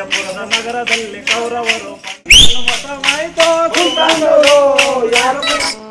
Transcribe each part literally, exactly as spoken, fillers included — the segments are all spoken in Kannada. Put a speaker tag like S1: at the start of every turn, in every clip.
S1: ಪುರದ ನಗರದಲ್ಲಿ ಕೌರವರು ಮತವಾಯಿತೋ ಸುಲ್ತಾನರು ಯಾರು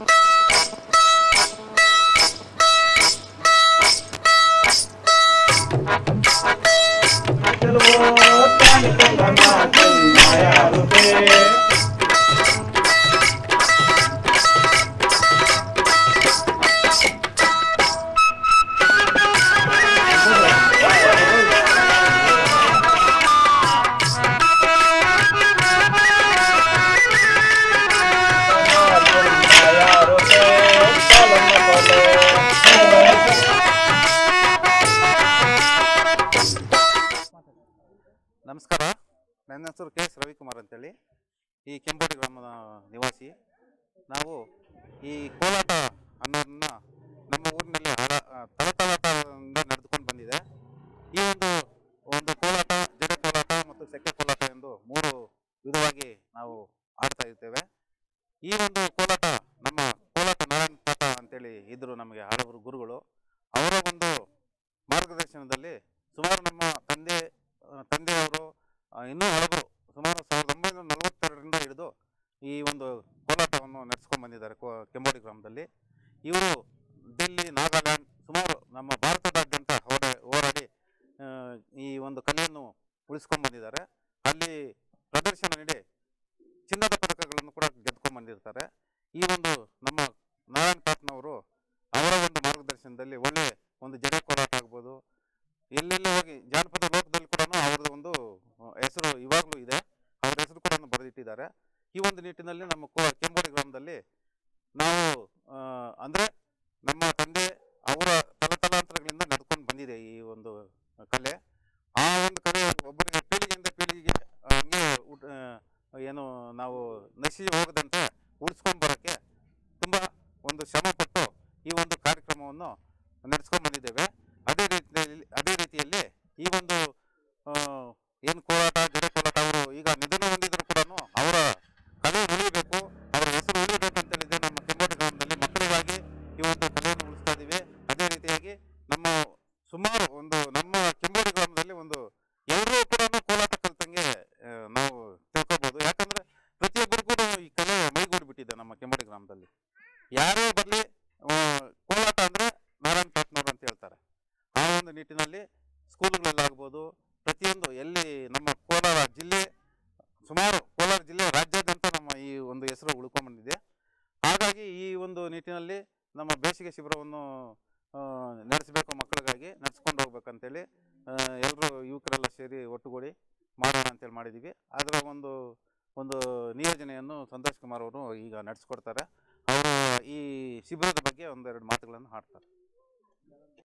S2: ನಮಸ್ಕಾರ. ನನ್ನ ಹೆಸರು ಕೆ ಎಸ್ ರವಿಕುಮಾರ್ ಅಂತೇಳಿ, ಈ ಕೆಂಬೋಡಿ ಗ್ರಾಮದ ನಿವಾಸಿ. ನಾವು ಈ ಕೋಲಾಟ ಅನ್ನೋದನ್ನ ನಮ್ಮ ಊರಿನಲ್ಲಿ ಹಳ ತಲತಲಾಟದಿಂದ ನಡೆದುಕೊಂಡು ಬಂದಿದೆ. ಈ ಒಂದು ಒಂದು ಕೋಲಾಟ ಜಡೆ ಕೋಲಾಟ ಮತ್ತು ಸೆಕ್ಕೆ ಕೋಲಾಟ ಎಂದು ಮೂರು ವಿಧವಾಗಿ ನಾವು ಆಡ್ತಾ ಇರ್ತೇವೆ. ಈ ಒಂದು ಕೋಲಾಟ ನಮ್ಮ ಕೋಲಾಟ ನಾರಾಯಣ ಪಾಠ ಅಂತೇಳಿ ಇದ್ದರು ನಮಗೆ ಹಲವರು ಗುರುಗಳು. ಅವರ ಒಂದು ಮಾರ್ಗದರ್ಶನದಲ್ಲಿ ಸುಮಾರು ನಮ್ಮ ತಂದೆ ತಂದೆಯವರು ಇನ್ನೂ ಹಲವರು ಸುಮಾರು ಸಾವಿರದ ಒಂಬೈನೂರ ನಲವತ್ತೆರಡರಿಂದ ಹಿಡಿದು ಈ ಒಂದು ಕೋಲಾಟವನ್ನು ನಡೆಸ್ಕೊಂಡು ಬಂದಿದ್ದಾರೆ ಕೋ ಕೆಂಬೋಡಿ ಗ್ರಾಮದಲ್ಲಿ. ಇವರು ದಿಲ್ಲಿ, ನಾಗಾಲ್ಯಾಂಡ್, ಸುಮಾರು ನಮ್ಮ ಭಾರತದಾದ್ಯಂತ ಹೋರಾ ಹೋರಾಡಿ ಈ ಒಂದು ಕಲೆಯನ್ನು ಉಳಿಸ್ಕೊಂಡು ಬಂದಿದ್ದಾರೆ. ಅಲ್ಲಿ ಪ್ರದರ್ಶನ ನೀಡಿ ಚಿನ್ನದ ಪದಕಗಳನ್ನು ಕೂಡ ಗೆದ್ಕೊಂಡು ಬಂದಿರ್ತಾರೆ. ಈ ಒಂದು ನಮ್ಮ ನಾರಾಯಣ ಪಾಟ್ನವರು ಅವರ ಒಂದು ಮಾರ್ಗದರ್ಶನದಲ್ಲಿ ಒಳ್ಳೆ ಒಂದು ಜಡೆ ಕೋಲಾಟ ಆಗ್ಬೋದು, ಎಲ್ಲೆಲ್ಲಿ ಹೋಗಿ ಜಾನಪದ ಲೋಕದಲ್ಲಿ ಕೂಡ ಅವ್ರದ್ದು ಒಂದು ಹೆಸರು ಇವಾಗಲೂ ಇದೆ. ಅವ್ರ ಹೆಸರು ಕೂಡ ಬರೆದಿಟ್ಟಿದ್ದಾರೆ. ಈ ಒಂದು ನಿಟ್ಟಿನಲ್ಲಿ ನಮ್ಮ ಕೋ ಕೆಂಬೋಡಿ ಗ್ರಾಮದಲ್ಲಿ ನಾವು ಅಂದರೆ ನಮ್ಮ ತಂದೆ ಅವರ ತಲತಲಾಂತರಗಳಿಂದ ನಡ್ಕೊಂಡು ಬಂದಿದೆ ಈ ಒಂದು ಕಲೆ. ಆ ಒಂದು ಕಲೆ ಒಬ್ಬರಿಗೆ ಪೀಳಿಗೆಯಿಂದ ಪೀಳಿಗೆಗೆ ಹಂಗೆ ಏನು ನಾವು ನಶಿ ಹೋಗದಂತೆ ಉಳಿಸ್ಕೊಂಡು ಬರೋಕ್ಕೆ ತುಂಬ ಒಂದು ಶ್ರಮಪಟ್ಟು ಈ ಒಂದು ಕಾರ್ಯಕ್ರಮವನ್ನು ನಡೆಸ್ಕೊಂಡು ಬಂದಿದ್ದೇವೆ. ಅದೇ ರೀತಿಯಲ್ಲಿ ಅದೇ ರೀತಿಯಲ್ಲಿ ಈ ಒಂದು ಏನು ಕೋಲಾಟ ಜಡೆ ಕೋಲಾಟ ಅವರು ಈಗ ನಿಧನ ಹೊಂದಿದ್ರು ಕೂಡ ಅವರ ಕಲೆ ಉಳಿಬೇಕು, ಅವರ ಹೆಸರು ಉಳಿಬೇಕು ಅಂತೇಳಿದ್ರೆ ನಮ್ಮ ಕೆಂಬೋಡಿ ಗ್ರಾಮದಲ್ಲಿ ಮಕ್ಕಳಿಗಾಗಿ ಈ ಒಂದು ಕಲೆಯನ್ನು ಉಳಿಸ್ತಾ ಇದ್ದೀವಿ. ಅದೇ ರೀತಿಯಾಗಿ ನಮ್ಮ ಸುಮಾರು ಒಂದು ನಮ್ಮ ಕೆಂಬೋಡಿ ಗ್ರಾಮದಲ್ಲಿ ಒಂದು ಎಲ್ಲರೂ ಕೂಡ ಕೋಲಾಟ ಕಲ್ತಂಗೆ ನಾವು ತಿಳ್ಕೊಬೋದು. ಯಾಕಂದರೆ ಪ್ರತಿಯೊಬ್ಬರಿಗೂ ಈ ಕಲೆ ಮೈಗೂಡಿ ನಮ್ಮ ಕೆಂಬೋಡಿ ಗ್ರಾಮದಲ್ಲಿ. ಯಾರೇ ಬರಲಿ ಕೋಲಾಟ ಅಂದರೆ ನಾರಾಯಣ ಪಾಟ್ನವರು ಅಂತ ಹೇಳ್ತಾರೆ. ಆ ಒಂದು ನಿಟ್ಟಿನಲ್ಲಿ ಸ್ಕೂಲುಗಳಲ್ಲಾಗ್ಬೋದು, ಪ್ರತಿಯೊಂದು ಎಲ್ಲಿ ನಮ್ಮ ಕೋಲಾರ ಜಿಲ್ಲೆ ಸುಮಾರು ಕೋಲಾರ ಜಿಲ್ಲೆ ರಾಜ್ಯಾದ್ಯಂತ ನಮ್ಮ ಈ ಒಂದು ಹೆಸರು ಉಳ್ಕೊಂಡ್ಬಂದಿದೆ. ಹಾಗಾಗಿ ಈ ಒಂದು ನಿಟ್ಟಿನಲ್ಲಿ ನಮ್ಮ ಬೇಸಿಗೆ ಶಿಬಿರವನ್ನು ನಡೆಸಬೇಕು, ಮಕ್ಕಳಿಗಾಗಿ ನಡೆಸ್ಕೊಂಡು ಹೋಗ್ಬೇಕಂತೇಳಿ ಎಲ್ಲರೂ ಯುವಕರೆಲ್ಲ ಸೇರಿ ಒಟ್ಟುಗೂಡಿ ಮಾಡೋಣ ಅಂತೇಳಿ ಮಾಡಿದ್ದೀವಿ. ಅದರ ಒಂದು ಒಂದು ನಿಯೋಜನೆಯನ್ನು ಸಂತೋಷ್ ಕುಮಾರ್ ಅವರು ಈಗ ನಡೆಸ್ಕೊಡ್ತಾರೆ. ಅವರು ಈ ಶಿಬಿರದ ಬಗ್ಗೆ ಒಂದೆರಡು ಮಾತುಗಳನ್ನು ಹಾಡ್ತಾರೆ.